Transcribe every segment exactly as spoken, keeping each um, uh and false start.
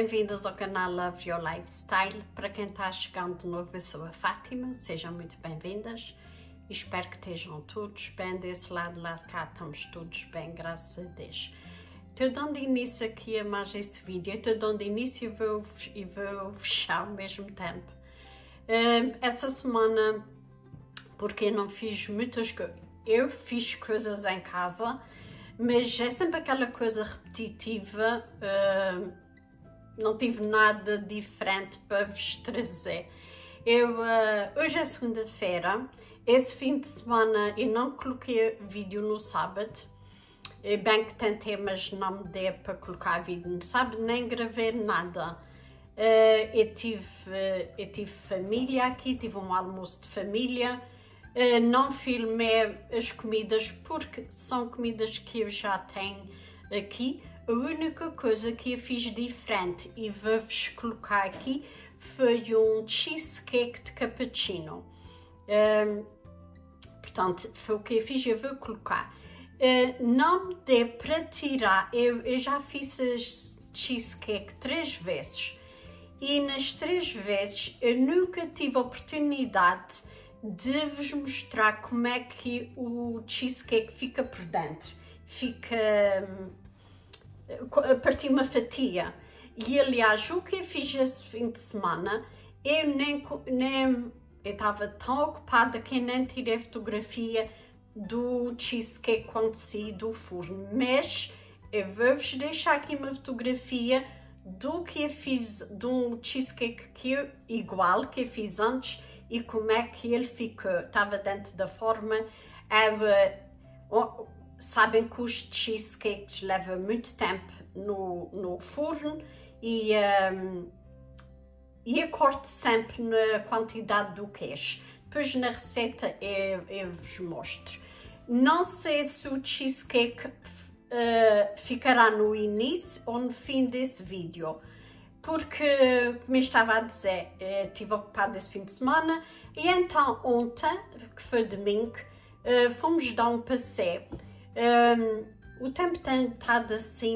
bem-vindos ao canal Love Your Lifestyle. Para quem está chegando de novo, eu sou a Fátima, sejam muito bem-vindas. Espero que estejam todos bem desse lado, lá de cá estamos todos bem, graças a Deus. Estou dando início aqui a mais esse vídeo, estou dando início e vou, e vou fechar ao mesmo tempo. Uh, essa semana, porque eu não fiz muitas coisas, eu fiz coisas em casa, mas é sempre aquela coisa repetitiva, uh, não tive nada diferente para vos trazer. Eu, uh, hoje é segunda-feira, esse fim de semana eu não coloquei vídeo no sábado, bem que tentei, mas não me deu para colocar vídeo no sábado, nem gravei nada. Uh, eu, tive, uh, eu tive família aqui, tive um almoço de família. Uh, não filmei as comidas porque são comidas que eu já tenho aqui. A única coisa que eu fiz diferente e vou-vos colocar aqui foi um cheesecake de cappuccino. Uh, portanto, foi o que eu fiz, eu vou colocar. Uh, não me deu para tirar, eu, eu já fiz as cheesecake três vezes e nas três vezes eu nunca tive a oportunidade de vos mostrar como é que o cheesecake fica por dentro, fica a partir de uma fatia. E aliás, o que eu fiz esse fim de semana, eu nem, nem eu estava tão ocupada que eu nem tirei fotografia do cheesecake quando saí do forno, mas eu vou-vos deixar aqui uma fotografia do que eu fiz, do cheesecake que eu, igual que eu fiz antes, e como é que ele ficou. Estava dentro da forma. Era, oh, sabem que os cheesecakes levam muito tempo no, no forno e, um, e eu corto sempre na quantidade do queijo. Depois na receita eu, eu vos mostro. Não sei se o cheesecake uh, ficará no início ou no fim desse vídeo, porque, como eu estava a dizer, eu estive ocupada esse fim de semana e então ontem, que foi domingo, uh, fomos dar um passeio. Um, o tempo tem estado assim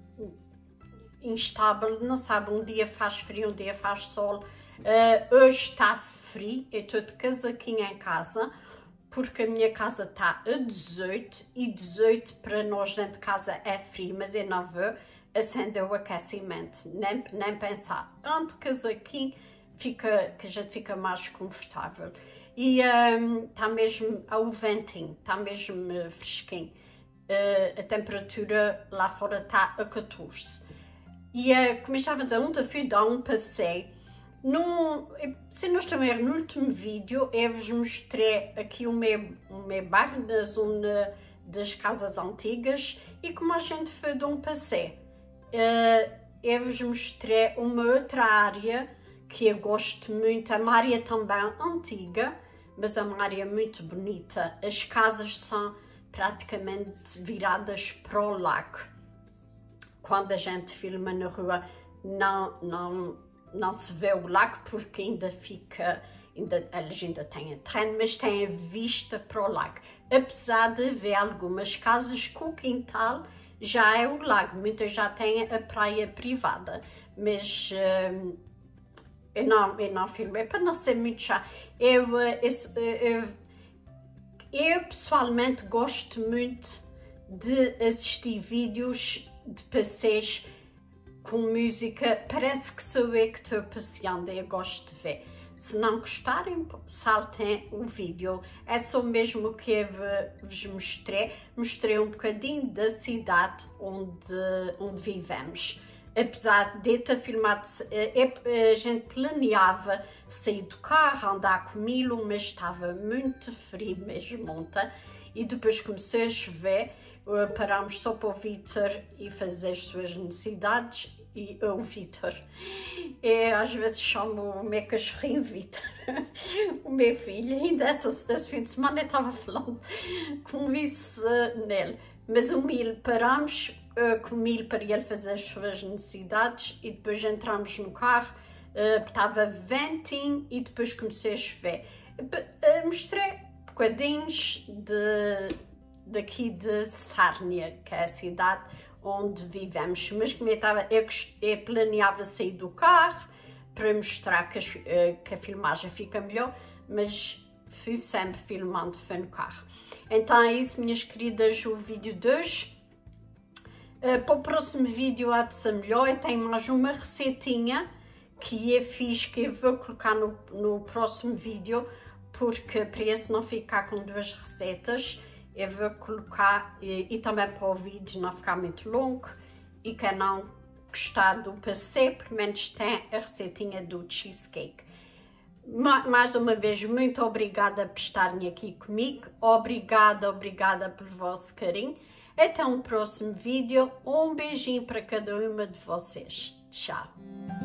instável, não sabe, um dia faz frio, um dia faz sol. Uh, hoje está frio, eu estou de casaquinho em casa, porque a minha casa está a dezoito e dezoito para nós dentro de casa é frio, mas eu não vou acender o aquecimento, nem, nem pensar. Tanto casaquinho fica, que a gente fica mais confortável. E um, está mesmo ao ventinho, está mesmo fresquinho. Uh, a temperatura lá fora está a catorze. E uh, como eu estava a dizer, ontem fui dar um passeio. No, se não estou a ver, no último vídeo eu vos mostrei aqui o meu, o meu bairro na zona das casas antigas e como a gente foi de um passeio. Uh, eu vos mostrei uma outra área que eu gosto muito, é uma área também antiga, mas é uma área muito bonita. As casas são praticamente viradas para o lago. Quando a gente filma na rua, não, não, não se vê o lago porque ainda fica, ainda, eles ainda têm a terreno, mas têm a vista para o lago. Apesar de haver algumas casas com o quintal, já é o lago, muitas já têm a praia privada, mas uh, eu, não, eu não filmei para não ser muito chato. Eu, eu, eu, eu pessoalmente gosto muito de assistir vídeos de passeios com música, parece que sou eu que estou passeando, eu gosto de ver. Se não gostarem, saltem o vídeo. É só mesmo o que eu vos mostrei. Mostrei um bocadinho da cidade onde, onde vivemos. Apesar de ter filmado, a gente planeava sair do carro, andar com Milo, mas estava muito frio mesmo ontem. E depois começou a chover, parámos só para o Vítor e fazer as suas necessidades. E o Vítor, eu às vezes chamo o meu cachorrinho Vítor, o meu filho, ainda esse, esse fim de semana eu estava falando com isso uh, nele, mas o Milo, parámos uh, com o Milo para ele fazer as suas necessidades e depois entramos no carro, uh, estava ventinho e depois comecei a chover. Uh, mostrei bocadinhos de, daqui de Sárnia, que é a cidade onde vivemos. Mas como eu estava, eu, eu planeava sair do carro para mostrar que, as, que a filmagem fica melhor, mas fui sempre filmando foi no carro. Então é isso, minhas queridas, o vídeo de hoje. Uh, para o próximo vídeo há de ser melhor. Eu tenho mais uma receitinha que eu fiz, que eu vou colocar no, no próximo vídeo, porque para esse não ficar com duas receitas, eu vou colocar, e, e também para o vídeo não ficar muito longo, e quem não gostar do passeio, pelo menos tem a receitinha do cheesecake. Mais uma vez, muito obrigada por estarem aqui comigo, obrigada, obrigada pelo vosso carinho. Até um próximo vídeo, um beijinho para cada uma de vocês. Tchau!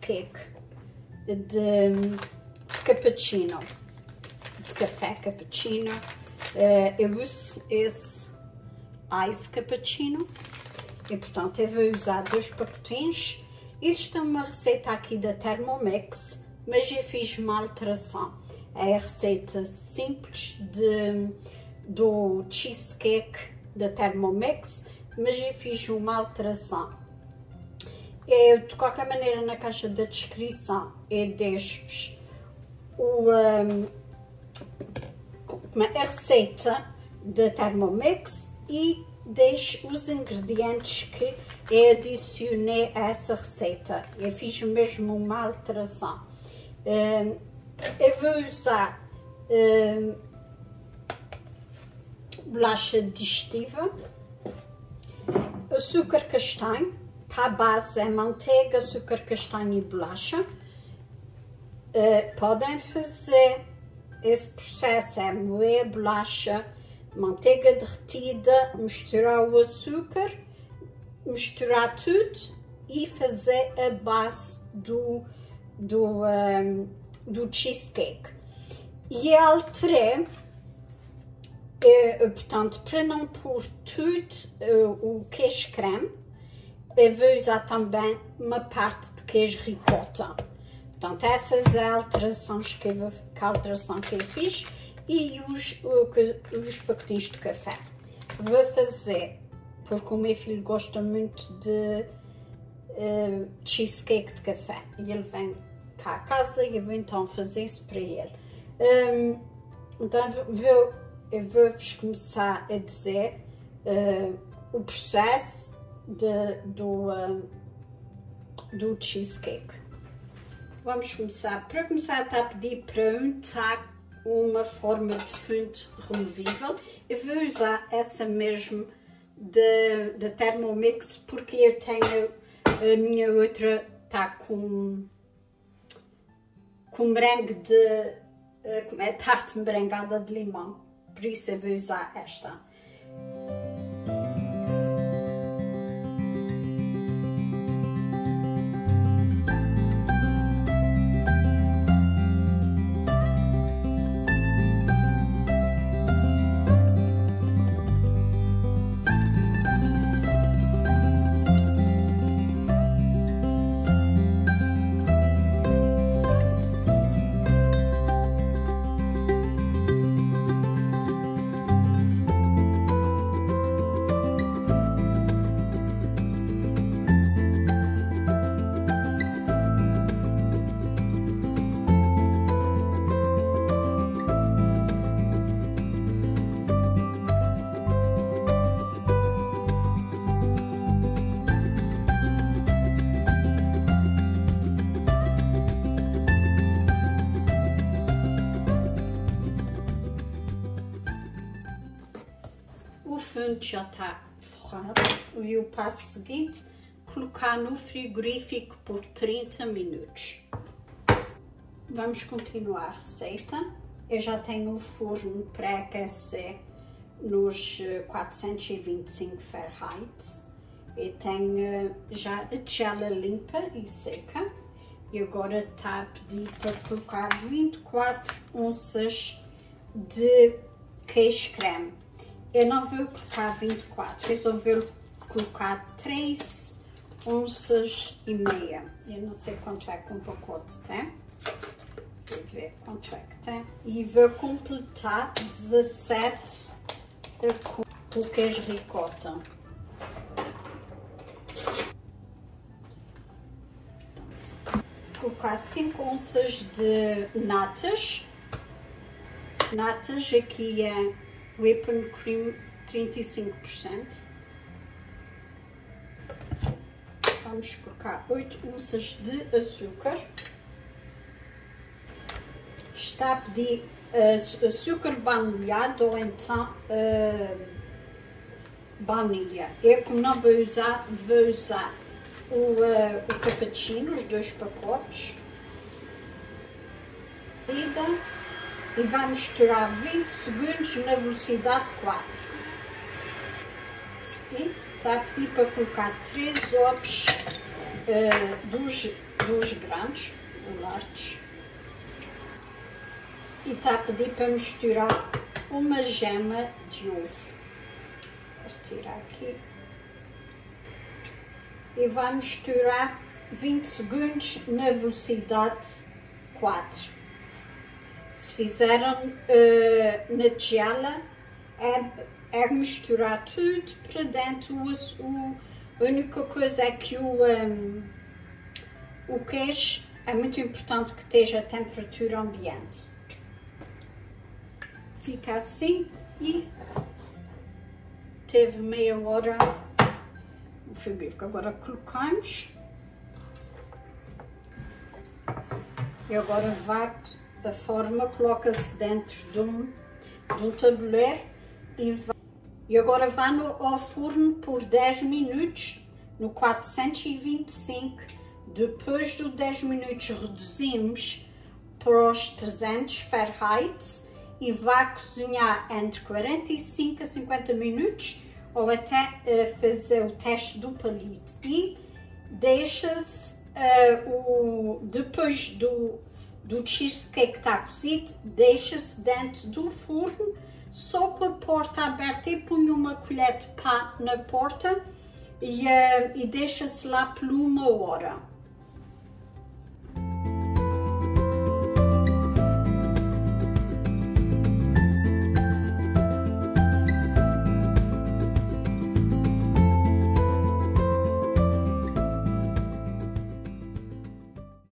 cheesecake de, de cappuccino, de café cappuccino. Uh, eu uso esse ice cappuccino e, portanto, eu vou usar dois pacotinhos. Isto é uma receita aqui da Thermomix, mas eu fiz uma alteração. É a receita simples de, do cheesecake da Thermomix, mas eu fiz uma alteração. Eu, de qualquer maneira, na caixa da descrição, eu deixo-vos um, a receita da Thermomix e deixo os ingredientes que eu adicionei a essa receita. Eu fiz mesmo uma alteração. Um, eu vou usar um, bolacha digestiva, açúcar castanho, para a base é manteiga, açúcar castanho e bolacha. Uh, podem fazer esse processo, é moer a bolacha, manteiga derretida, misturar o açúcar, misturar tudo e fazer a base do, do, um, do cheesecake. E alterei, eu, portanto, para não pôr tudo uh, o queijo creme, eu vou usar também uma parte de queijo ricota. Portanto, essas são as alterações que eu, que a alteração que eu fiz e os, os pacotinhos de café. Vou fazer, porque o meu filho gosta muito de uh, cheesecake de café. E ele vem cá a casa e eu vou então fazer isso para ele. Um, então, vou, eu vou-vos começar a dizer uh, o processo de, do, uh, do cheesecake. Vamos começar. Para começar, está a pedir para untar uma forma de fundo removível. Eu vou usar essa mesmo da Thermomix, porque eu tenho a minha outra, está com, com merengue de, como é, tarte merengada de limão. Por isso eu vou usar esta. O fundo já está forrado e o passo seguinte, colocar no frigorífico por trinta minutos. Vamos continuar a receita. Eu já tenho o forno pré-aquecer nos quatrocentos e vinte e cinco Fahrenheit. Eu tenho já a tigela limpa e seca. E agora está a pedir para colocar vinte e quatro onças de queijo creme. Eu não vou colocar vinte e quatro, eu só vou colocar três onças e meia. Eu não sei quanto é que um pacote tem. Vou ver quanto é que tem. E vou completar dezassete com o queijo ricota. Vou colocar cinco onças de natas. Natas aqui é whipping cream trinta e cinco por cento. Vamos colocar oito onças de açúcar. Está a pedir uh, açúcar banilhado ou então uh, baunilha. Eu, como não vou usar, vou usar o, uh, o cappuccino, os dois pacotes. E vai misturar vinte segundos na velocidade quatro. Seguinte, está a pedir para colocar três ovos uh, dos duas grandes, larges. E está a pedir para misturar uma gema de ovo. Vou retirar aqui. E vai misturar vinte segundos na velocidade quatro. Se fizeram uh, na tigela, é, é misturar tudo para dentro. O, o, a única coisa é que o, um, o queijo é muito importante que esteja a temperatura ambiente. Fica assim e teve meia hora no frigorífico. Agora colocamos e agora vai a forma, coloca-se dentro de um, de um tabuleiro e, vai, e agora vai no, ao forno por dez minutos no quatrocentos e vinte e cinco. Depois dos dez minutos reduzimos para os trezentos Fahrenheit e vai cozinhar entre quarenta e cinco a cinquenta minutos ou até uh, fazer o teste do palito. E deixa-se, uh, o, depois do, do cheesecake que está cozido, deixa-se dentro do forno, só com a porta aberta, e põe uma colher de pá na porta e, uh, e deixa-se lá por uma hora.